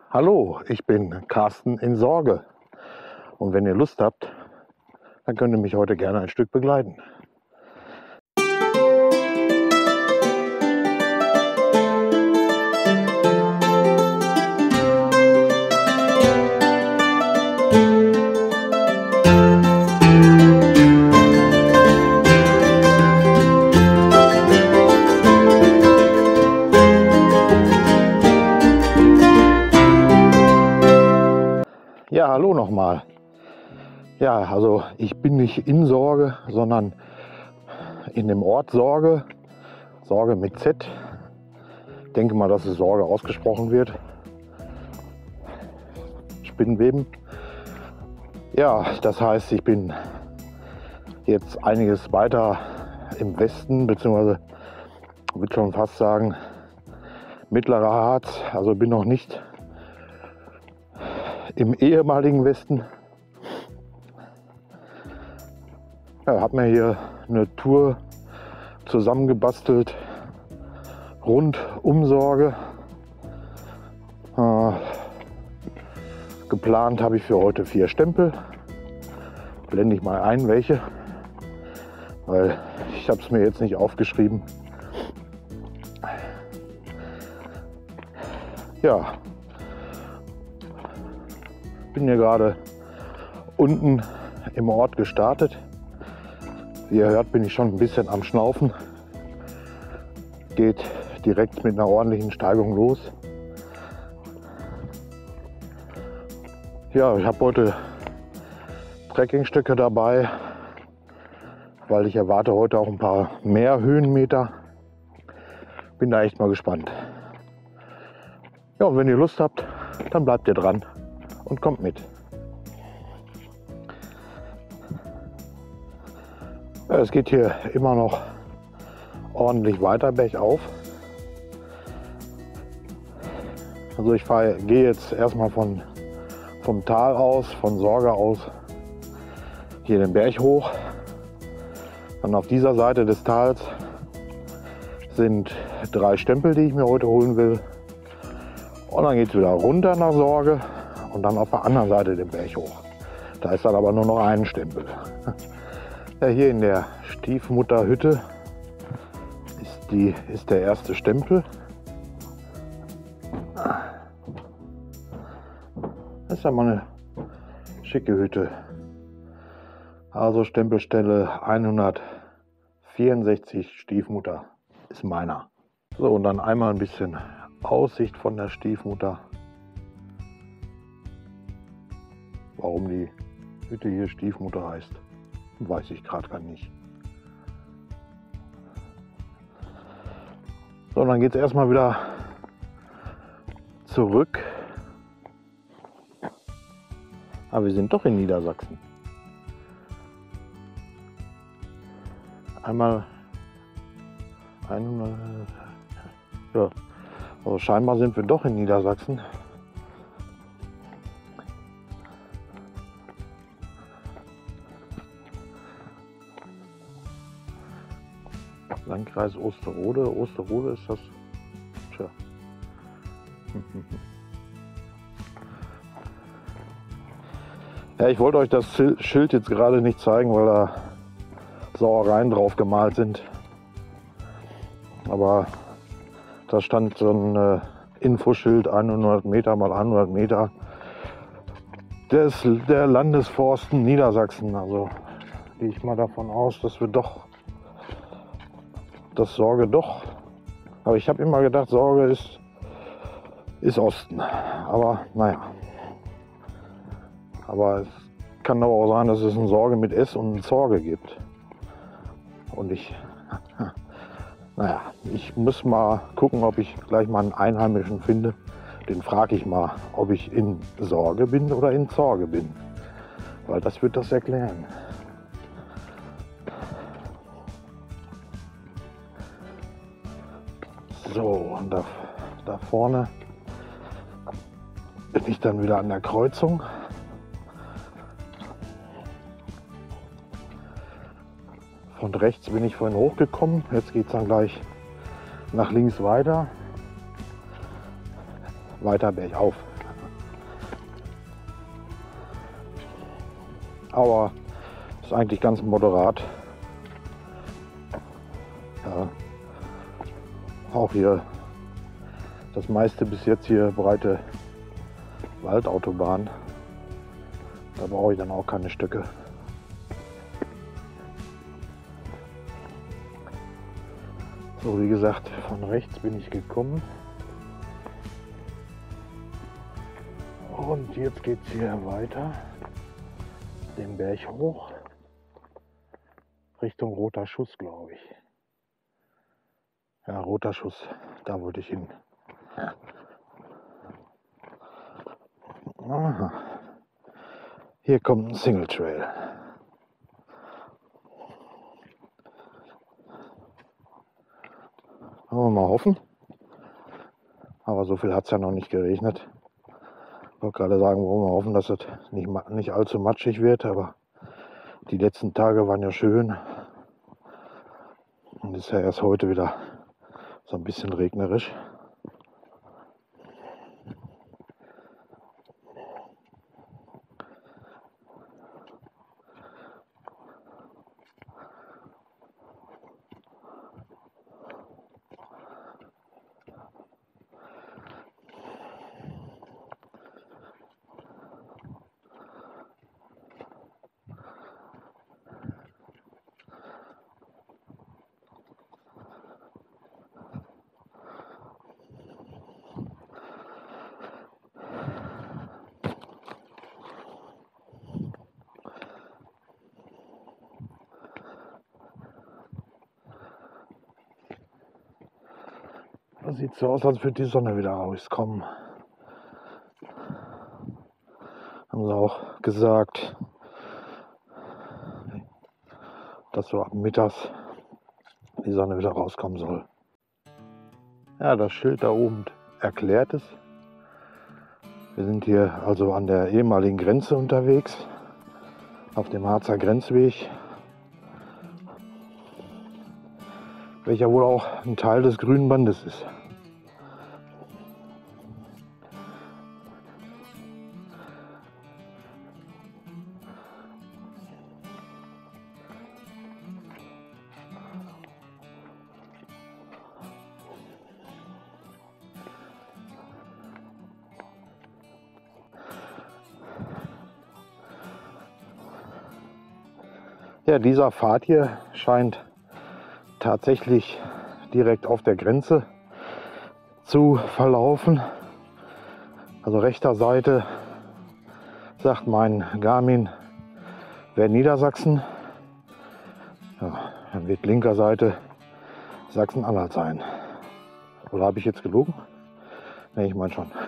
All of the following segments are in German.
Hallo, ich bin Carsten in Sorge und wenn ihr Lust habt, dann könnt ihr mich heute gerne ein Stück begleiten. Ja, hallo nochmal. Ja, also ich bin nicht in Sorge, sondern in dem Ort Sorge. Sorge mit Z. Ich denke mal, dass es Sorge ausgesprochen wird. Spinnenweben. Ja, das heißt, ich bin jetzt einiges weiter im Westen, beziehungsweise ich würde schon fast sagen mittlerer Harz. Also bin noch nicht im ehemaligen Westen. Ja, habe mir hier eine Tour zusammengebastelt rund um Sorge. Geplant habe ich für heute 4 Stempel. Blende ich mal ein, welche, weil ich habe es mir jetzt nicht aufgeschrieben. Ja, bin hier gerade unten im Ort gestartet. Wie ihr hört, bin ich schon ein bisschen am Schnaufen. Geht direkt mit einer ordentlichen Steigung los. Ja, ich habe heute Trekkingstöcke dabei, weil ich erwarte heute auch ein paar mehr Höhenmeter. Bin da echt mal gespannt. Ja, und wenn ihr Lust habt, dann bleibt ihr dran und kommt mit. Ja, es geht hier immer noch ordentlich weiter bergauf. Also ich gehe jetzt erstmal vom Tal aus, von Sorge aus, hier den Berg hoch. Dann auf dieser Seite des Tals sind 3 Stempel, die ich mir heute holen will. Und dann geht es wieder runter nach Sorge und dann auf der anderen Seite den Berg hoch. Da ist dann aber nur noch ein Stempel. Ja, hier in der Stiefmutterhütte ist der erste Stempel. Das ist ja mal eine schicke Hütte. Also Stempelstelle 164 Stiefmutter ist meiner. So, und dann einmal ein bisschen Aussicht von der Stiefmutter. Warum die Hütte hier Stiefmutter heißt, weiß ich gerade gar nicht. So, und dann geht es erstmal wieder zurück. Aber wir sind doch in Niedersachsen. Einmal 100, ja, also scheinbar sind wir doch in Niedersachsen. Landkreis Osterode. Osterode ist das. Tja. Ja, ich wollte euch das Schild jetzt gerade nicht zeigen, weil da Sauereien drauf gemalt sind. Aber da stand so ein Infoschild 100 Meter mal 100 Meter. Der Landesforsten Niedersachsen. Also gehe ich mal davon aus, dass wir doch das Sorge doch. Aber ich habe immer gedacht, Sorge ist Osten. Aber naja. Aber es kann aber auch sein, dass es eine Sorge mit S und eine Sorge gibt. Und naja, ich muss mal gucken, ob ich gleich mal einen Einheimischen finde. Den frage ich mal, ob ich in Sorge bin oder in Sorge bin. Weil das wird das erklären. So, und da vorne bin ich dann wieder an der Kreuzung. Von rechts bin ich vorhin hochgekommen. Jetzt geht es dann gleich nach links weiter bergauf. aber ist eigentlich ganz moderat. Ja. Auch hier das meiste bis jetzt hier breite Waldautobahn. Da brauche ich dann auch keine Stöcke. So, wie gesagt, von rechts bin ich gekommen. Und jetzt geht es hier weiter, den Berg hoch, Richtung Roter Schuss, glaube ich. Ja, Roter Schuss, da wollte ich hin. Aha. Hier kommt ein Single Trail. Wollen wir mal hoffen. Aber so viel hat es ja noch nicht geregnet. Ich wollte gerade sagen, wollen wir hoffen, dass es nicht allzu matschig wird. Aber die letzten Tage waren ja schön. Und es ist ja erst heute wieder so ein bisschen regnerisch. Das sieht so aus, als würde die Sonne wieder rauskommen. Haben sie auch gesagt, dass so ab mittags die Sonne wieder rauskommen soll. Ja, das Schild da oben erklärt es. Wir sind hier also an der ehemaligen Grenze unterwegs, auf dem Harzer Grenzweg, welcher wohl auch ein Teil des Grünen Bandes ist. Ja, dieser Pfad hier scheint tatsächlich direkt auf der Grenze zu verlaufen. Also rechter Seite sagt mein Garmin wäre Niedersachsen. Ja, dann wird linker Seite Sachsen-Anhalt sein. Oder habe ich jetzt gelogen? Ne, ich meine schon.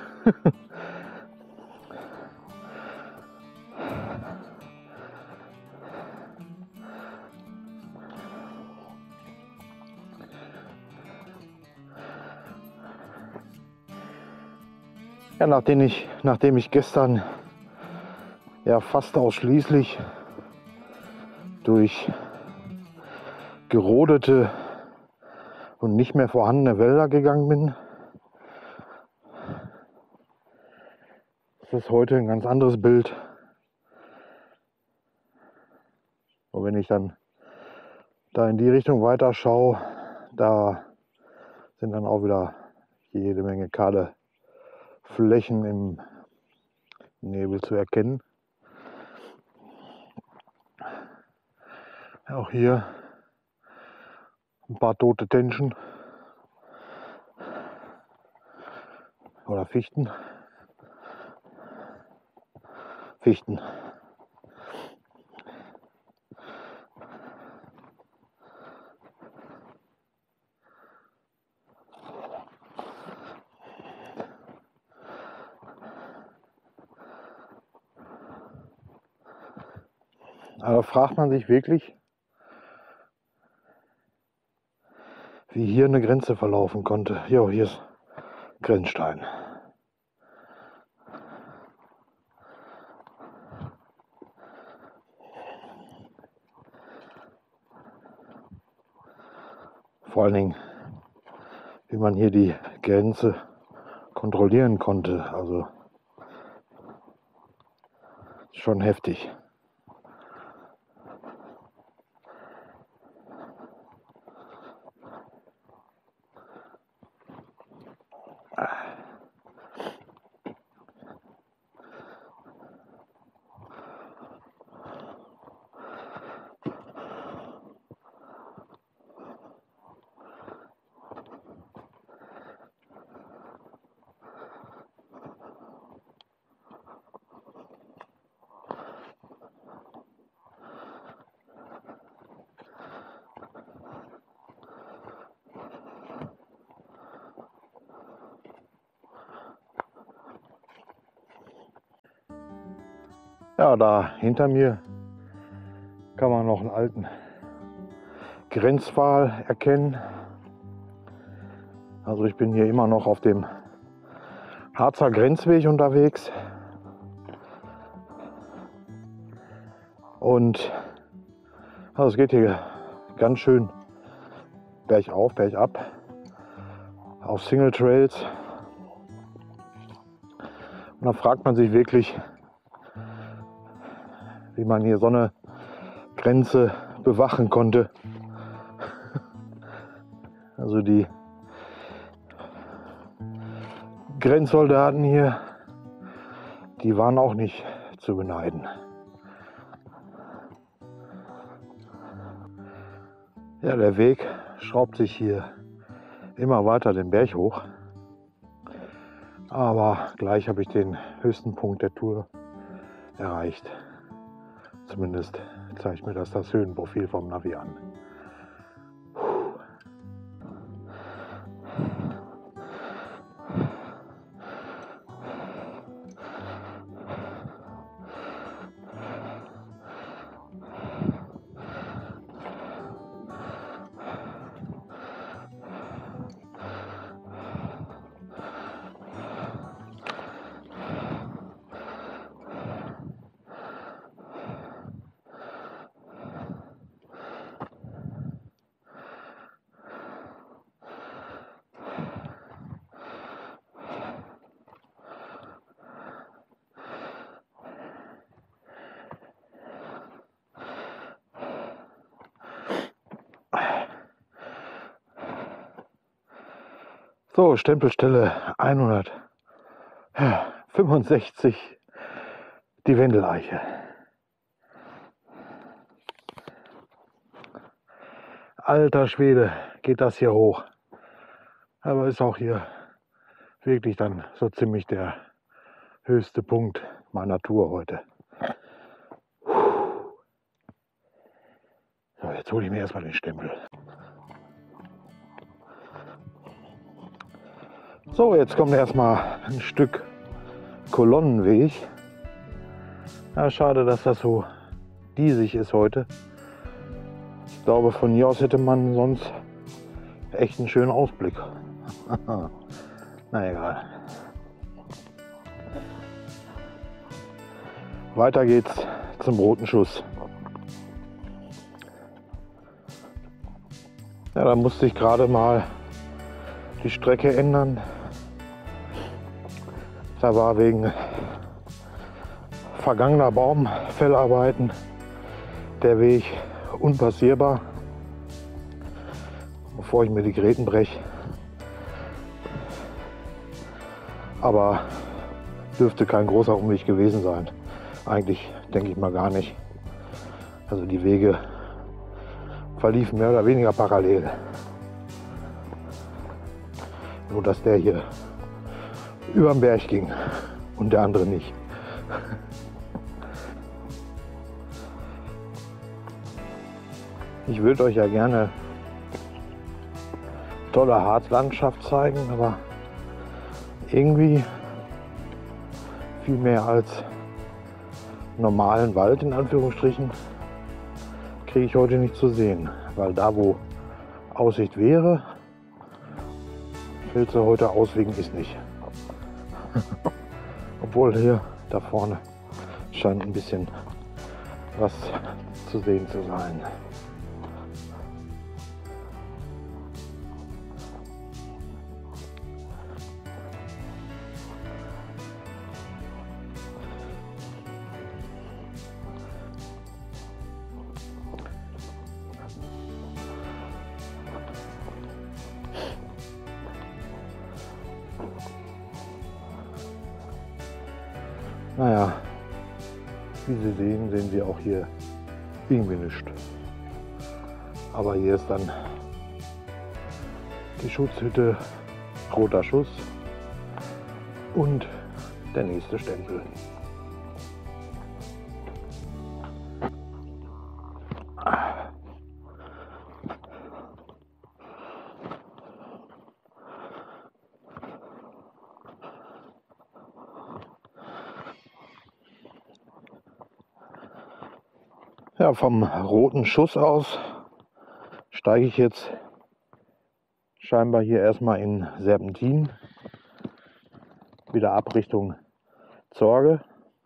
Ja, nachdem ich gestern ja fast ausschließlich durch gerodete und nicht mehr vorhandene Wälder gegangen bin, ist das heute ein ganz anderes Bild. Und wenn ich dann da in die Richtung weiter schaue, da sind dann auch wieder jede Menge kahle Flächen im Nebel zu erkennen. Auch hier ein paar tote Tenchen oder Fichten. Fichten. Aber fragt man sich wirklich, wie hier eine Grenze verlaufen konnte. Jo, hier ist Grenzstein. Vor allen Dingen, wie man hier die Grenze kontrollieren konnte. Also schon heftig. Ja, da hinter mir kann man noch einen alten Grenzpfahl erkennen. Also ich bin hier immer noch auf dem Harzer Grenzweg unterwegs. Und also es geht hier ganz schön bergauf, bergab, auf Single Trails. Und da fragt man sich wirklich, wie man hier so eine Grenze bewachen konnte. Also die Grenzsoldaten hier, die waren auch nicht zu beneiden. Ja, der Weg schraubt sich hier immer weiter den Berg hoch. Aber gleich habe ich den höchsten Punkt der Tour erreicht. Zumindest zeigt mir das Höhenprofil vom Navi an. So, Stempelstelle 165, die Wendeleiche. Alter Schwede, geht das hier hoch. Aber ist auch hier wirklich dann so ziemlich der höchste Punkt meiner Tour heute. So, jetzt hole ich mir erstmal den Stempel. So, jetzt kommt erstmal ein Stück Kolonnenweg. Ja, schade, dass das so diesig ist heute. Ich glaube, von hier aus hätte man sonst echt einen schönen Ausblick. Na egal. Weiter geht's zum Roten Schuss. Ja, da musste ich gerade mal die Strecke ändern. Da war wegen vergangener Baumfellarbeiten der Weg unpassierbar, bevor ich mir die Gräten breche. Aber dürfte kein großer Umweg gewesen sein. Eigentlich denke ich mal gar nicht. Also die Wege verliefen mehr oder weniger parallel. Nur dass der hier über den Berg ging und der andere nicht. Ich würde euch ja gerne tolle Harzlandschaft zeigen, aber irgendwie viel mehr als normalen Wald in Anführungsstrichen kriege ich heute nicht zu sehen, weil da wo Aussicht wäre, fällt sie heute aus wegen ist nicht. Obwohl hier da vorne scheint ein bisschen was zu sehen zu sein. Naja, wie Sie sehen, sehen Sie auch hier irgendwie nichts. Aber hier ist dann die Schutzhütte Roter Schuss und der nächste Stempel. Ja, vom roten Schuss aus steige ich jetzt scheinbar hier erstmal in Serpentin, wieder ab Richtung Zorge.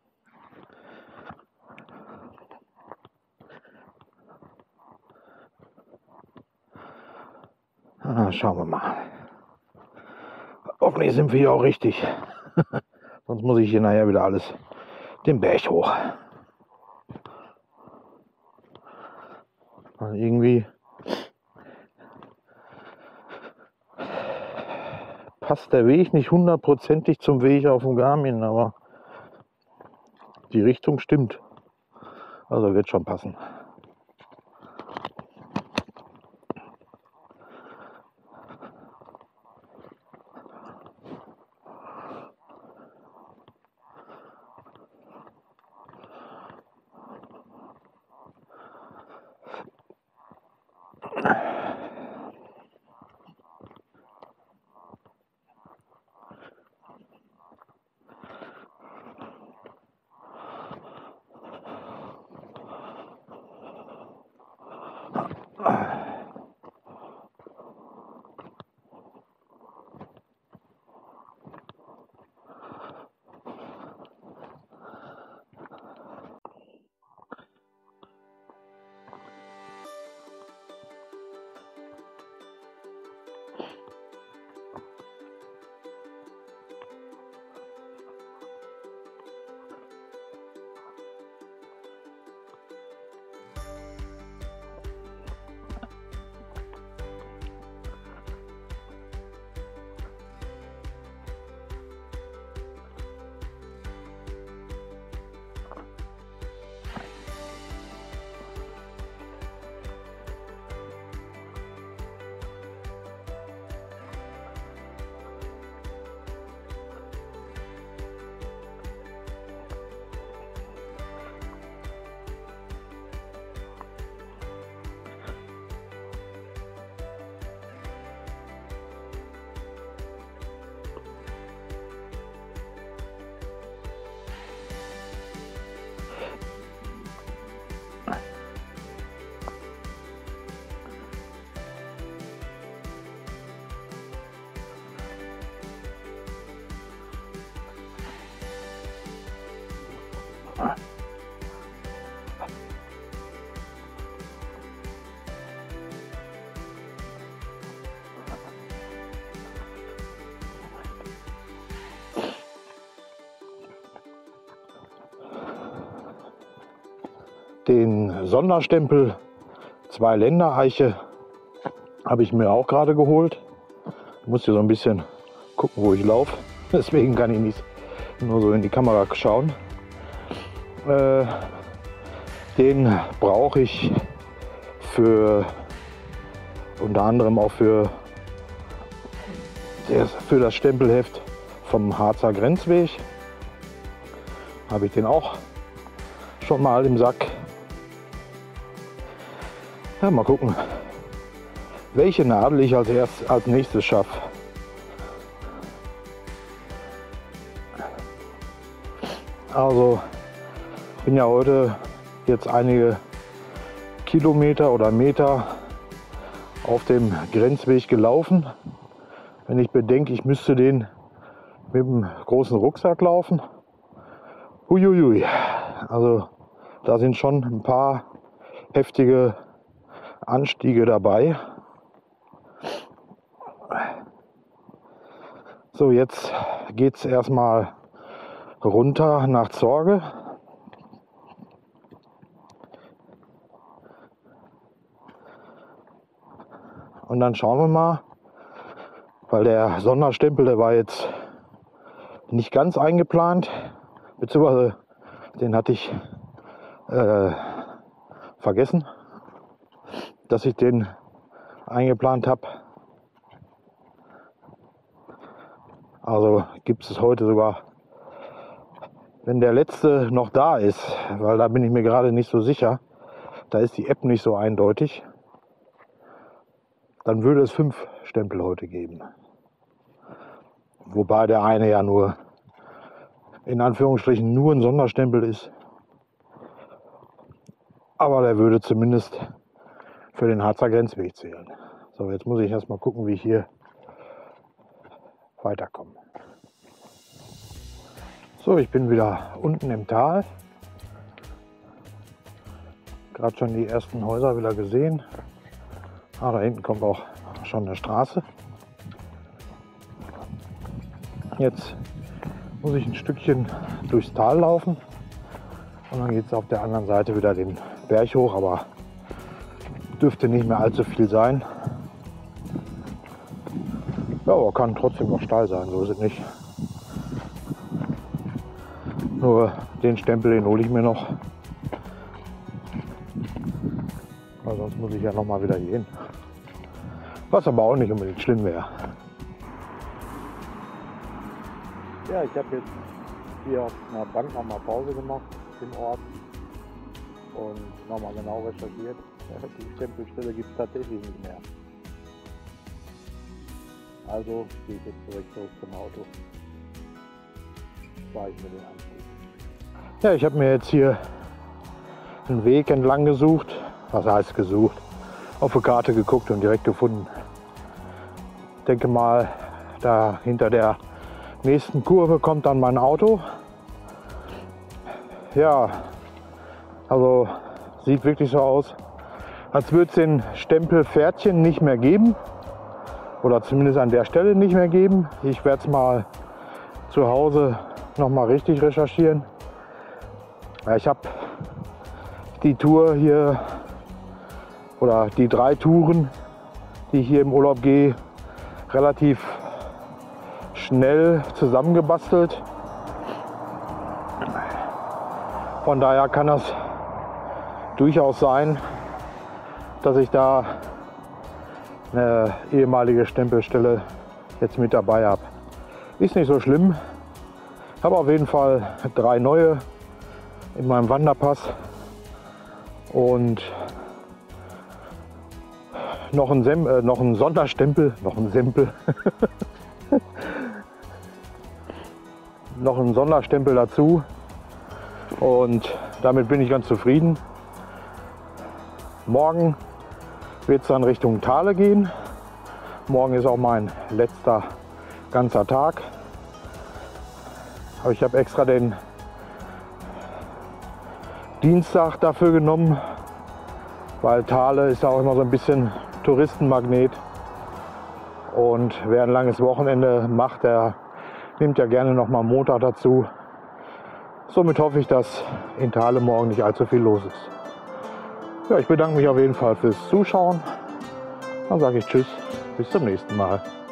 Schauen wir mal. Hoffentlich sind wir hier auch richtig. Sonst muss ich hier nachher wieder alles den Berg hoch. Also irgendwie passt der Weg nicht hundertprozentig zum Weg auf dem Garmin, aber die Richtung stimmt. Also wird schon passen. Den Sonderstempel 2 Länder Eiche habe ich mir auch gerade geholt. Ich muss hier so ein bisschen gucken, wo ich laufe. Deswegen kann ich nicht nur so in die Kamera schauen. Den brauche ich für unter anderem auch für das Stempelheft vom Harzer Grenzweg. Habe ich den auch schon mal im Sack. Ja, mal gucken, welche Nadel ich als nächstes schaffe. Also bin ja heute jetzt einige Kilometer oder Meter auf dem Grenzweg gelaufen. Wenn ich bedenke, ich müsste den mit dem großen Rucksack laufen. Huiuiui. Also da sind schon ein paar heftige Anstiege dabei. So, jetzt geht es erstmal runter nach Zorge. Und dann schauen wir mal, weil der Sonderstempel, der war jetzt nicht ganz eingeplant, beziehungsweise den hatte ich vergessen, dass ich den eingeplant habe. Also gibt es heute sogar, wenn der letzte noch da ist, weil da bin ich mir gerade nicht so sicher, da ist die App nicht so eindeutig, dann würde es 5 Stempel heute geben. Wobei der eine ja nur, in Anführungsstrichen, nur ein Sonderstempel ist. Aber der würde zumindest für den Harzer Grenzweg zählen. So, jetzt muss ich erstmal gucken, wie ich hier weiterkomme. So, ich bin wieder unten im Tal. Gerade schon die ersten Häuser wieder gesehen. Ah, da hinten kommt auch schon eine Straße. Jetzt muss ich ein Stückchen durchs Tal laufen und dann geht es auf der anderen Seite wieder den Berg hoch, aber dürfte nicht mehr allzu viel sein. Ja, aber kann trotzdem noch steil sein, so ist es nicht. Nur den Stempel, den hole ich mir noch. Weil sonst muss ich ja noch mal wieder hier hin. Was aber auch nicht unbedingt schlimm wäre. Ja, ich habe jetzt hier auf einer Bank nochmal Pause gemacht im Ort und nochmal genau recherchiert. Die Stempelstelle gibt es tatsächlich nicht mehr. Also gehe ich jetzt direkt zurück zum Auto. War ich mir den Anstieg. Ja, ich habe mir jetzt hier einen Weg entlang gesucht. Was heißt gesucht? Auf die Karte geguckt und direkt gefunden. Ich denke mal, da hinter der nächsten Kurve kommt dann mein Auto. Ja, also sieht wirklich so aus, als würde es den Stempelpferdchen nicht mehr geben. Oder zumindest an der Stelle nicht mehr geben. Ich werde es mal zu Hause noch mal richtig recherchieren. Ja, ich habe die Tour hier oder die 3 Touren, die ich hier im Urlaub gehe, relativ schnell zusammengebastelt. Von daher kann das durchaus sein, dass ich da eine ehemalige Stempelstelle jetzt mit dabei habe. Ist nicht so schlimm. Habe auf jeden Fall 3 neue in meinem Wanderpass und noch ein Sonderstempel, noch ein Sempel, noch ein Sonderstempel dazu und damit bin ich ganz zufrieden. Morgen wird es dann Richtung Thale gehen. Morgen ist auch mein letzter ganzer Tag. Aber ich habe extra den Dienstag dafür genommen, weil Thale ist ja auch immer so ein bisschen Touristenmagnet. Und wer ein langes Wochenende macht, der nimmt ja gerne noch mal Montag dazu. Somit hoffe ich, dass in Thale morgen nicht allzu viel los ist. Ja, ich bedanke mich auf jeden Fall fürs Zuschauen. Dann sage ich Tschüss, bis zum nächsten Mal.